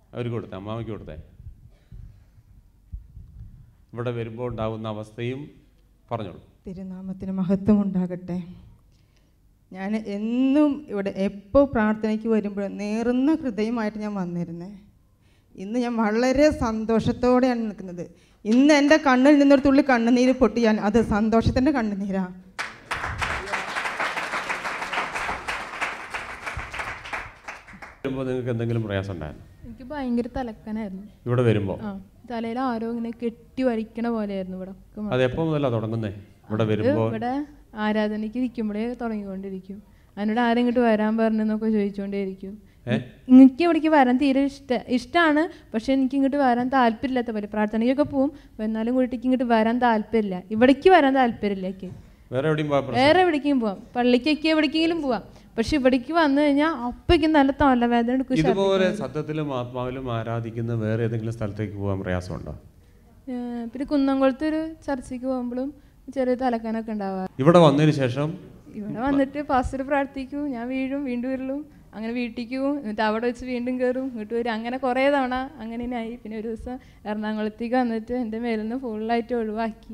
അവർക്ക് കൊടുത്തേ, അമ്മാമയ്ക്ക് കൊടുത്തേ. ഇവിടെ വരുമ്പോൾ ഉണ്ടാകുന്ന അവസ്ഥയും പറഞ്ഞോളൂ. തിരുനാമത്തിന് മഹത്വം ഉണ്ടാകട്ടെ. ഞാൻ എന്നും ഇവിടെ എപ്പോൾ പ്രാർത്ഥനയ്ക്ക് വരുമ്പോഴും നേറുന്ന ഹൃദയമായിട്ട് ഞാൻ വന്നിരുന്നേ. ഇന്ന് ഞാൻ വളരെ സന്തോഷത്തോടെയാണ് നിൽക്കുന്നത്. ഇന്ന് എൻ്റെ കണ്ണിൽ നിന്നൊരു തുള്ളി കണ്ണുനീര് പൊട്ടിയാൽ അത് സന്തോഷത്തിൻ്റെ കണ്ണുനീരാണ്. വരുമ്പോൾ നിങ്ങൾക്ക് എന്തെങ്കിലും പ്രയാസം ഉണ്ടായിരുന്നു? എനിക്ക് ഭയങ്കര തലക്കനായിരുന്നു ഇവിടെ വരുമ്പോൾ. തലയിൽ ആരോ ഇങ്ങനെ കെട്ടി വരിക്കണ പോലെയായിരുന്നു. ഇവിടെ അത് എപ്പോൾ മുതലാണ് തുടങ്ങുന്നേ? ഇവിടെ വരുമ്പോൾ ഇവിടെ ആരാധനയ്ക്ക് ഇരിക്കുമ്പോഴേ തുടങ്ങിക്കൊണ്ടിരിക്കും. അതിനോട് ആരും ഇങ്ങോട്ട് വരാൻ പറഞ്ഞെന്നൊക്കെ ചോദിച്ചുകൊണ്ടേയിരിക്കും. എനിക്ക് ഇവിടേക്ക് വരാൻ തീരെ ഇഷ്ടമാണ്, പക്ഷെ എനിക്ക് ഇങ്ങോട്ട് വരാൻ താല്പര്യമില്ലാത്ത പോലെ. പ്രാർത്ഥനയ്ക്കൊക്കെ പോവും, എന്നാലും കൂട്ടിക്ക് ഇങ്ങോട്ട് വരാൻ താല്പര്യമില്ല. ഇവിടേക്ക് വരാൻ താല്പര്യമില്ല. വേറെ എവിടേക്കും പോവാം, പള്ളിക്കൊക്കെ എവിടേക്കെങ്കിലും പോവാം, പക്ഷെ ഇവിടേക്ക് വന്നു കഴിഞ്ഞാൽ അപ്പയ്ക്കും നല്ല തലവേദന എടുക്കും. ഇതുപോലെ സത്യത്തിലും ആത്മാവിലും ആരാധിക്കുന്ന വേറെ ഏതെങ്കിലും സ്ഥലത്തേക്ക് പോകാൻ പ്രയാസമുണ്ടോ? പിന്നെ കുന്നംകുളത്ത് ഒരു ചർച്ചയ്ക്ക് പോകുമ്പോഴും ചെറിയ തലക്കാനൊക്കെ ഉണ്ടാവാറ്. ഇവിടെ വന്നതിന് ശേഷം ഇവിടെ വന്നിട്ട് പാസ്റ്റർ പ്രാർത്ഥിക്കും, ഞാൻ വീഴും, വീണ്ടും വരലും, അങ്ങനെ വീട്ടിലേക്ക് പോകും, എന്നിട്ട് അവിടെ വെച്ച് വീണ്ടും കയറും, ഇങ്ങോട്ട് വരും. അങ്ങനെ കുറേ തവണ അങ്ങനെ ആയി. പിന്നെ ഒരു ദിവസം എറണാകുളത്തേക്ക് വന്നിട്ട് എൻ്റെ മേലിൽ നിന്ന് ഫുള്ളായിട്ട് ഒഴിവാക്കി.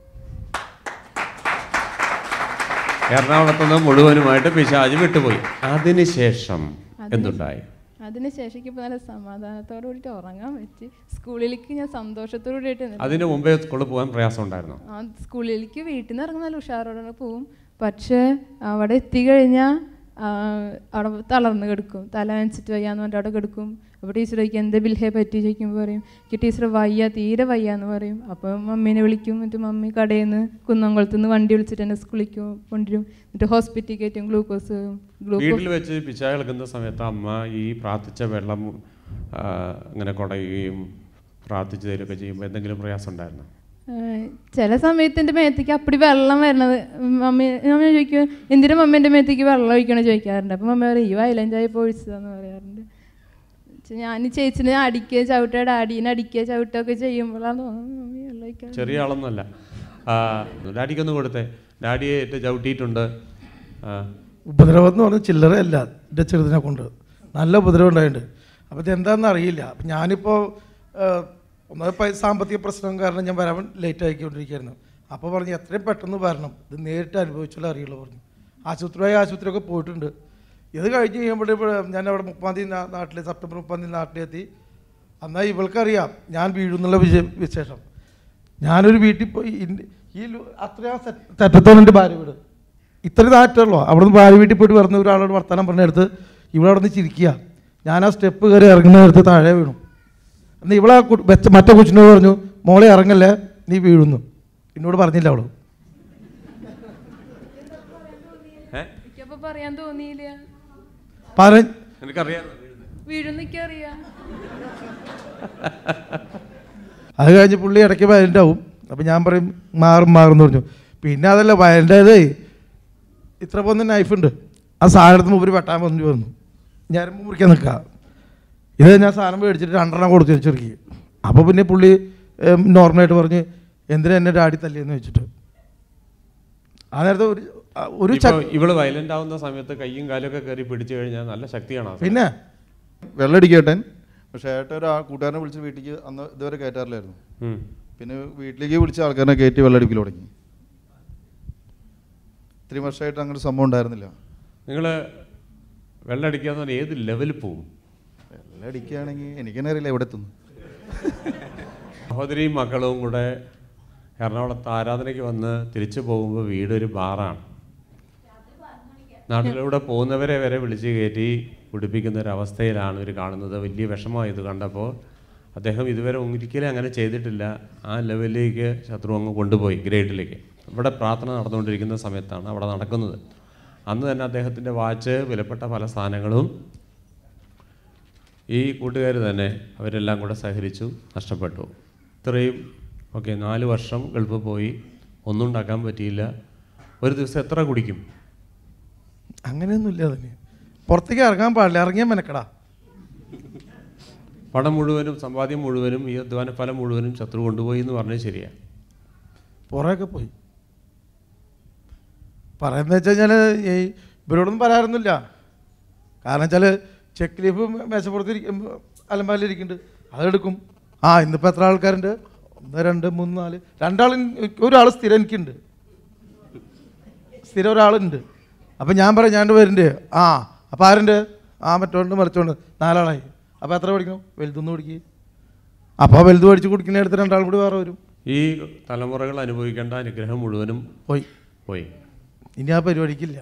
എറണാകുളത്ത് നിന്ന് മുഴുവനുമായിട്ട് പിശാച് വിട്ടുപോയി. അതിനുശേഷം എന്തുണ്ടായി? അതിനുശേഷം ഇപ്പോൾ നല്ല സമാധാനത്തോടു കൂടിയിട്ട് ഉറങ്ങാൻ പറ്റി. സ്കൂളിലേക്ക് ഞാൻ സന്തോഷത്തോടു കൂടിയിട്ട്. അതിന് മുമ്പേ സ്കൂളിൽ പോകാൻ പ്രയാസം ഉണ്ടായിരുന്നോ? സ്കൂളിലേക്ക് വീട്ടിൽ നിന്ന് ഇറങ്ങുന്ന നല്ല ഉഷാറോടെ പോവും, പക്ഷേ അവിടെ എത്തിക്കഴിഞ്ഞാൽ അവിടെ തളർന്ന് കിടക്കും. തല വെച്ചിട്ട് വയ്യാന്ന് പറഞ്ഞിട്ട് അവിടെ കിടക്കും. അപ്പോൾ ടീച്ചർ ചോദിക്കും എന്താ ബിൽഹയെ പറ്റി ചോദിക്കുമ്പോൾ പറയും എനിക്ക് ടീച്ചർ വയ്യ, തീരെ വയ്യാന്ന് പറയും. അപ്പോൾ മമ്മീനെ വിളിക്കും. എന്നിട്ട് മമ്മി കടയിൽ നിന്ന് കുന്നംകുളത്ത് നിന്ന് വണ്ടി വിളിച്ചിട്ട് എന്നെ സ്കൂളിലേക്ക് കൊണ്ടുവരും. എന്നിട്ട് ഹോസ്പിറ്റലിൽ കയറ്റും. ഗ്ലൂക്കോസ് വീട്ടിൽ വെച്ച് പിശാച് കളിക്കുന്ന സമയത്ത് അമ്മ ഈ പ്രാർത്ഥിച്ച വെള്ളം അങ്ങനെ കുടയുകയും പ്രാർത്ഥിച്ചു തരികയൊക്കെ ചെയ്യുമ്പോൾ എന്തെങ്കിലും പ്രയാസം ഉണ്ടായിരുന്നു? ചില സമയത്ത് എൻ്റെ മേത്തേക്ക് അപ്പടി വെള്ളം വരണത് മമ്മി ചോദിക്കും എന്തിനാ മമ്മി എൻ്റെ മേത്തേക്ക് വെള്ളം ഒഴിക്കണോ ചോദിക്കാറുണ്ട്. അപ്പം മമ്മി പറയും ഈ വയലൻ്റായപ്പോൾ ഒഴിച്ചതാന്ന് പറയാറുണ്ട്. ഞാൻ ചേച്ചിനെ അടിക്കുക ചവിട്ടുക, ഡാഡീനെ അടിക്കുക ചവിട്ടുകയൊക്കെ ചെയ്യുമ്പോഴാണ് തോന്നുന്നത് മമ്മി വെള്ളം ഒഴിക്കാൻ. ചെറിയ ആളൊന്നുമല്ല. ഡാഡിക്കൊന്ന് കൊടുത്തേ. ഡാഡിയെ ചവിട്ടിയിട്ടുണ്ട്. ഉപദ്രവം എന്ന് പറഞ്ഞാൽ ചില്ലറയല്ല. എൻ്റെ ചെറുതിനെ കൊണ്ട് നല്ല ഉപദ്രവം ഉണ്ടായിട്ടുണ്ട്. അപ്പോൾ ഇതെന്താണെന്ന് അറിയില്ല. അപ്പം ഞാനിപ്പോൾ ഒന്നാമത് സാമ്പത്തിക പ്രശ്നം കാരണം ഞാൻ വരാൻ ലേറ്റ് ആയിക്കൊണ്ടിരിക്കുകയായിരുന്നു. അപ്പോൾ പറഞ്ഞു എത്രയും പെട്ടെന്ന് വരണം, ഇത് നേരിട്ട് അനുഭവിച്ചാലേ അറിയുള്ളൂ പറഞ്ഞു. ആശുപത്രിയൊക്കെ പോയിട്ടുണ്ട്. ഇത് കഴിഞ്ഞ് കഴിയുമ്പോൾ ഞാൻ അവിടെ 30-ാം തീയതി നാട്ടിൽ സെപ്റ്റംബർ 30-ാം തീയതി നാട്ടിലെത്തി. എന്നാൽ ഇവൾക്കറിയാം ഞാൻ വീഴുന്നുള്ള വിശേഷം. ഞാനൊരു വീട്ടിൽ പോയി ഈ അത്രയും തെറ്റത്തോളം എൻ്റെ ഭാര്യ വീട് ഇത്രയും താറ്റുള്ളൂ. അവിടെ നിന്ന് ഭാര്യ വീട്ടിൽ പോയിട്ട് വരുന്ന ഒരാളോട് വർത്തമാനം പറഞ്ഞെടുത്ത് ഇവിടെ അവിടെ നിന്ന് ചിരിക്കുക. ഞാൻ ആ സ്റ്റെപ്പ് കയറി ഇറങ്ങുന്നതെടുത്ത് താഴെ വീണു. എന്നാൽ ഇവളെ മറ്റേ കൊച്ചിനോട് പറഞ്ഞു മോളെ ഇറങ്ങല്ലേ നീ വീഴുന്നു. എന്നോട് പറഞ്ഞില്ല അവള്. പറയാൻ തോന്നിയില്ല. അത് കഴിഞ്ഞ് പുള്ളി ഇടയ്ക്ക് വയലൻ്റ് ആവും. അപ്പം ഞാൻ പറയും മാറുമെന്ന് പറഞ്ഞു. പിന്നെ അതല്ല വയലൻ്റായത് ഇത്ര പോകുന്ന നൈഫുണ്ട്, ആ സാധനത്തിന് മുമ്പിൽ വെട്ടാൻ വന്നു ഞരമ്പ് മുറിക്കാൻ നിൽക്കുക. ഇത് ഞാൻ സാധനം മേടിച്ചിട്ട് 2 കൊടുത്തു ചെറുക്കി. അപ്പോൾ പിന്നെ പുള്ളി നോർമലായിട്ട് പറഞ്ഞ് എന്തിനാ എന്നെ ഡാഡി തല്ലിയെന്ന് വെച്ചിട്ട്. ആ നേരത്തെ ഒരു ഇവള് വയലന്റ് ആവുന്ന സമയത്ത് കയ്യും കാലൊക്കെ കയറി പിടിച്ചു കഴിഞ്ഞാൽ നല്ല ശക്തിയാണ്. പിന്നെ വെള്ളടിക്കേട്ടൻ, പക്ഷേ ഏട്ടൻ ഒരു കൂട്ടുകാരനെ വിളിച്ച് വീട്ടിലേക്ക് അന്ന് ഇതുവരെ കയറ്റാറില്ലായിരുന്നു. പിന്നെ വീട്ടിലേക്ക് വിളിച്ച ആൾക്കാരനെ കയറ്റി വെള്ളടിക്കൽ തുടങ്ങി. 3 വർഷമായിട്ട് അങ്ങനെ സംഭവം ഉണ്ടായിരുന്നില്ല. നിങ്ങൾ വെള്ളടിക്കാന്ന് പറഞ്ഞാൽ ഏത് ലെവലിൽ പോവും? വെള്ളടിക്കുകയാണെങ്കിൽ എനിക്കെന്നെ അറിയില്ല എവിടെ എത്തുന്നു. സഹോദരിയും മക്കളും കൂടെ എറണാകുളത്ത് ആരാധനയ്ക്ക് വന്ന് തിരിച്ചു പോകുമ്പോൾ വീടൊരു ബാറാണ്. നാട്ടിലൂടെ പോകുന്നവരെ വരെ വിളിച്ച് കയറ്റി കുടിപ്പിക്കുന്ന ഒരവസ്ഥയിലാണ് ഇവർ കാണുന്നത്. വലിയ വിഷമമായി ഇത് കണ്ടപ്പോൾ. അദ്ദേഹം ഇതുവരെ ഒരിക്കലും അങ്ങനെ ചെയ്തിട്ടില്ല. ആ ലെവലിലേക്ക് ശത്രു അങ്ങ് കൊണ്ടുപോയി, ഗ്രേഡിലേക്ക്. ഇവിടെ പ്രാർത്ഥന നടന്നുകൊണ്ടിരിക്കുന്ന സമയത്താണ് അവിടെ നടക്കുന്നത്. അന്ന് തന്നെ അദ്ദേഹത്തിൻ്റെ വാച്ച്, വിലപ്പെട്ട പല സാധനങ്ങളും ഈ കൂട്ടുകാർ തന്നെ അവരെല്ലാം കൂടെ സഹകരിച്ചു നഷ്ടപ്പെട്ടു. ഇത്രയും 4 വർഷം ഗൾഫ് പോയി, ഒന്നും ഉണ്ടാക്കാൻ പറ്റിയില്ല. ഒരു ദിവസം എത്ര കുടിക്കും? അങ്ങനെയൊന്നുമില്ല. അതിന് പുറത്തേക്ക് ഇറങ്ങാൻ പാടില്ല, ഇറങ്ങിയാൽ മെനക്കടാ. പണം മുഴുവനും, സമ്പാദ്യം മുഴുവനും, ഈ അധ്വാന ഫലം മുഴുവനും ശത്രു കൊണ്ടുപോയി എന്ന് പറഞ്ഞത് ശരിയാണ്. പുറമൊക്കെ പോയി പറയുന്നത് വെച്ച് കഴിഞ്ഞാൽ ഇവരോടൊന്നും പറയാറൊന്നുമില്ല. കാരണം വെച്ചാൽ ചെക്ക് ലീഫ് മേശപ്പുറത്തിരിക്കുമ്പോൾ അലമാരിലിരിക്കുന്നുണ്ട്, അതെടുക്കും. ഇന്നിപ്പോൾ എത്ര ആൾക്കാരുണ്ട്? 1 2 3 4 2 ഒരാൾ സ്ഥിരം എനിക്കുണ്ട്, സ്ഥിരം ഒരാളുണ്ട്. അപ്പം ഞാൻ പറയാം ഞാൻ വരുന്നുണ്ട്. അപ്പോൾ ആരുണ്ട്? മറ്റോണ്ട് മറിച്ചോണ്ട് 4 ആളായി. അപ്പോൾ എത്ര പഠിക്കണം? വലുതൊന്ന് പഠിക്കുക. അപ്പോൾ വലുത് പഠിച്ച് കുടിക്കുന്ന അടുത്ത് 2 ആൾ കൂടി വേറെ വരും. ഈ തലമുറകൾ അനുഭവിക്കേണ്ട അനുഗ്രഹം മുഴുവനും പോയി. ഇനി ആ പരിപാടിക്കില്ല.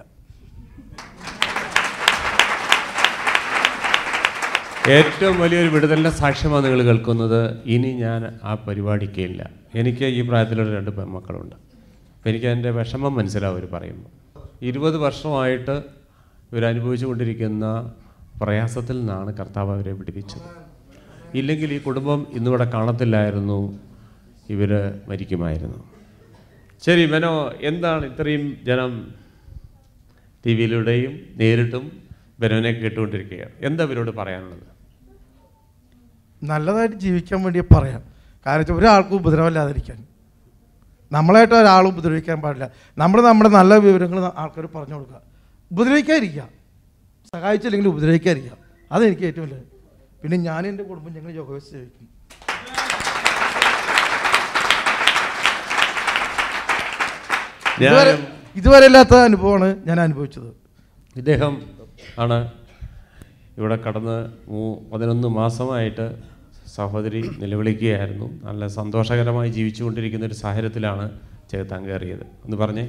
ഏറ്റവും വലിയൊരു വിടുതലിൻ്റെ സാക്ഷ്യമാണ് നിങ്ങൾ കേൾക്കുന്നത്. ഇനി ഞാൻ ആ പരിപാടിക്കില്ല. എനിക്ക് ഈ പ്രായത്തിലുള്ള 2 പെൺമക്കളുണ്ട്. അപ്പോൾ എനിക്ക് അതിൻ്റെ വിഷമം മനസ്സിലാവും അവർ പറയുമ്പോൾ. 20 വർഷമായിട്ട് ഇവരനുഭവിച്ചു കൊണ്ടിരിക്കുന്ന പ്രയാസത്തിൽ നിന്നാണ് കർത്താവ് അവരെ വിടുവിച്ചത്. ഇല്ലെങ്കിൽ ഈ കുടുംബം ഇന്നിവിടെ കാണത്തില്ലായിരുന്നു, ഇവർ മരിക്കുമായിരുന്നു. ശരി മെനോ, എന്താണ് ഇത്രയും ജനം ടി വിയിലൂടെയും നേരിട്ടും ബെനോനെ കേട്ടുകൊണ്ടിരിക്കുകയാണ്, എന്താ ഇവരോട് പറയാനുള്ളത്? നല്ലതായിട്ട് ജീവിക്കാൻ വേണ്ടി പറയാം. കാരണം വെച്ചാൽ ഒരാൾക്കും ഉപദ്രവമില്ലാതിരിക്കാൻ. നമ്മളായിട്ട് ഒരാളും ഉപദ്രവിക്കാൻ പാടില്ല. നമ്മുടെ നല്ല വിവരങ്ങൾ ആൾക്കാർ പറഞ്ഞു കൊടുക്കുക, ഉപദ്രവിക്കാതിരിക്കുക, സഹായിച്ചില്ലെങ്കിൽ ഉപദ്രവിക്കാതിരിക്കുക. അതെനിക്ക് ഏറ്റവും വലുത്. പിന്നെ ഞാൻ എൻ്റെ കുടുംബം ഞങ്ങൾ യോഗ സേവിക്കും. ഇതുവരെ ഇല്ലാത്ത അനുഭവമാണ് ഞാൻ അനുഭവിച്ചത്. ഇദ്ദേഹം ആണ് ഇവിടെ കടന്ന് 11 മാസമായിട്ട് സഹോദരി നിലവിളിക്കുകയായിരുന്നു. നല്ല സന്തോഷകരമായി ജീവിച്ചുകൊണ്ടിരിക്കുന്ന ഒരു സാഹചര്യത്തിലാണ് ചെകുത്താൻ കയറിയത്. എന്ന് പറഞ്ഞേ.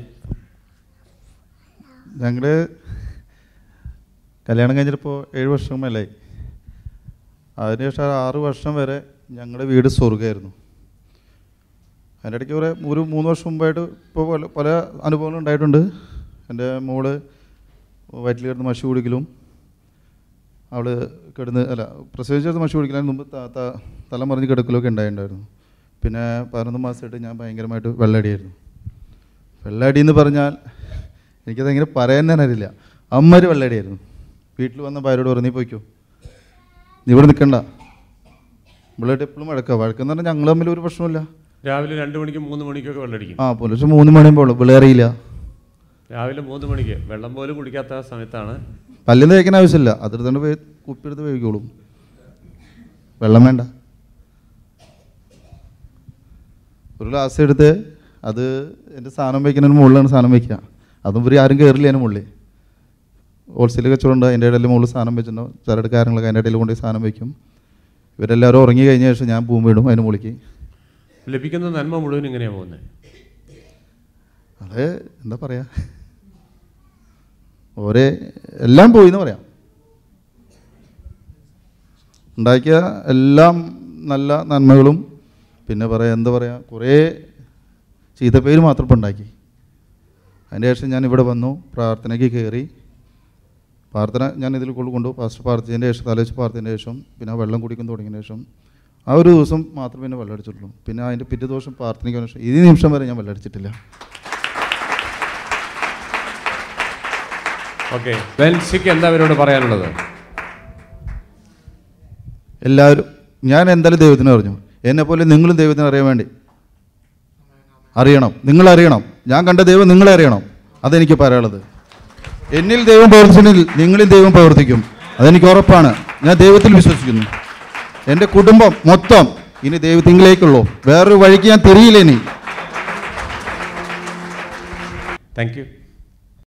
ഞങ്ങളുടെ കല്യാണം കഴിഞ്ഞിട്ടിപ്പോൾ 7 വർഷം മേലായി. അതിനുശേഷം 6 വർഷം വരെ ഞങ്ങളുടെ വീട് സ്വർഗ്ഗമായിരുന്നു. അതിൻ്റെ ഇടയ്ക്ക് ഒരു 3 വർഷം മുമ്പായിട്ട് ഇപ്പോൾ പല അനുഭവങ്ങളും ഉണ്ടായിട്ടുണ്ട്. എൻ്റെ മോള് വയറ്റിൽ കിടന്ന് മഷി കുടിക്കലും, അവൾ പ്രസവിച്ചെടുത്ത് മഷി കുടിക്കലും മുമ്പ് തല മറിഞ്ഞ് കിടക്കലൊക്കെ ഉണ്ടായിട്ടുണ്ടായിരുന്നു. പിന്നെ 11 മാസമായിട്ട് ഞാൻ ഭയങ്കരമായിട്ട് വെള്ളടിയായിരുന്നു. വെള്ളടി എന്ന് പറഞ്ഞാൽ എനിക്കതെങ്ങനെ പറയാൻ തന്നെ അറിയില്ല. അമ്മര് വെള്ളടിയായിരുന്നു. വീട്ടിൽ വന്ന ഭാര്യയോട് പറഞ്ഞു, നീ പോയിക്കോ, നീ ഇവിടെ നിൽക്കണ്ട. ഇവിടെയായിട്ട് എപ്പോഴും വഴക്കെന്ന് പറഞ്ഞാൽ ഞങ്ങൾ തമ്മിൽ ഒരു പ്രശ്നമില്ല. രാവിലെ 2 മണിക്കും 3 മണിക്കൊക്കെ വെള്ളടിക്കും. പുലർച്ചെ 3 മണിയുമ്പോൾ വിളറിയില്ല. രാവിലെ 3 മണിക്ക് വെള്ളം പോലും കുടിക്കാത്ത സമയത്താണ്. പല്ലിന്ന് കഴിക്കാൻ ആവശ്യമില്ല, അതെടുത്തോണ്ട് പോയി കുപ്പിയെടുത്ത് കഴിക്കോളും, വെള്ളം വേണ്ട. ഒരു ഗ്ലാസ് എടുത്ത് അത് എൻ്റെ സാധനം വയ്ക്കുന്നതിന് മുകളിലാണ് സാധനം വയ്ക്കുക. അതും ഇവർ ആരും കയറില്ല അതിന് മുകളിൽ. ഹോൾസെയിൽ കച്ചവടമുണ്ട്, അതിൻ്റെ ഇടയിൽ മുകളിൽ സാധനം വെച്ചിട്ടുണ്ടോ, ചരട് കാര്യങ്ങളൊക്കെ അതിൻ്റെ ഇടയിൽ കൊണ്ടുപോയി സാധനം വയ്ക്കും. ഇവരെല്ലാവരും ഉറങ്ങി കഴിഞ്ഞ ശേഷം ഞാൻ പൂമ്പ് ഇടും അതിന് മുകളിലേക്ക്. ലഭിക്കുന്ന നന്മ മുഴുവൻ ഇങ്ങനെയാണ് പോകുന്നത്. അത് എന്താ പറയുക, എല്ലാം പോയി എന്ന് പറയാം. ഉണ്ടാക്കിയ എല്ലാം നല്ല നന്മകളും പിന്നെ എന്താ പറയുക, കുറേ ചീത്തപ്പേര് മാത്രം ഇപ്പം ഉണ്ടാക്കി. അതിൻ്റെ ശേഷം ഞാൻ ഇവിടെ വന്നു, പ്രാർത്ഥനയ്ക്ക് കയറി. പ്രാർത്ഥന ഞാൻ ഇതിൽ കൊണ്ടു ഫസ്റ്റ് പ്രാർത്ഥിച്ചതിൻ്റെ ശേഷം തലേച്ച് പ്രാർത്ഥിച്ചതിൻ്റെ ശേഷം പിന്നെ വെള്ളം കുടിക്കാൻ തുടങ്ങിയതിന് ശേഷം ആ ഒരു ദിവസം മാത്രമേ പിന്നെ വെള്ളം അടിച്ചിട്ടുള്ളൂ. പിന്നെ അതിൻ്റെ പിറ്റേ ദിവസം പ്രാർത്ഥനയ്ക്ക് ശേഷം ഈ നിമിഷം വരെ ഞാൻ വെള്ളം അടിച്ചിട്ടില്ല. ഓക്കെ, ബെൻസിക്ക് എന്താ അവരോട് പറയാനുള്ളത്? എല്ലാവരും ഞാൻ എന്തായാലും ദൈവത്തിന് അറിഞ്ഞു, എന്നെപ്പോലെ നിങ്ങളും ദൈവത്തിന് അറിയാൻ വേണ്ടി അറിയണം, നിങ്ങളറിയണം. ഞാൻ കണ്ട ദൈവം നിങ്ങളെ അറിയണം, അതെനിക്ക് പറയാനുള്ളത്. എന്നിൽ ദൈവം പ്രവർത്തിച്ചെങ്കിൽ നിങ്ങളിൽ ദൈവം പ്രവർത്തിക്കും, അതെനിക്ക് ഉറപ്പാണ്. ഞാൻ ദൈവത്തിൽ വിശ്വസിക്കുന്നു. എൻ്റെ കുടുംബം മൊത്തം ഇനി ദൈവത്തിങ്കിലേക്കുള്ളൂ, വേറൊരു വഴിക്ക് ഞാൻ തിരിയില്ല ഇനി. Thank U.